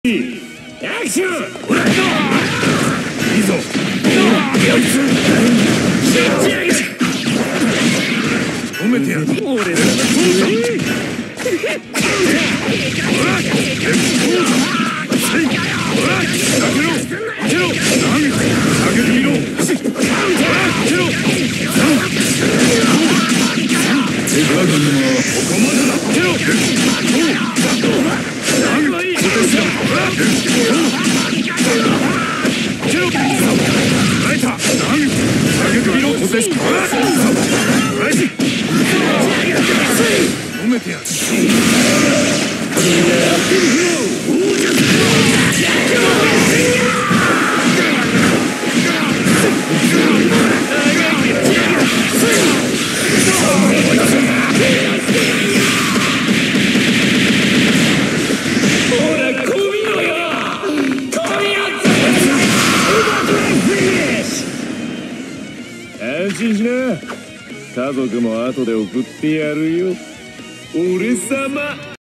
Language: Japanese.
アクション。いいぞ。止めてやる。俺ら安心しな。家族も後で送ってやるよ。俺様。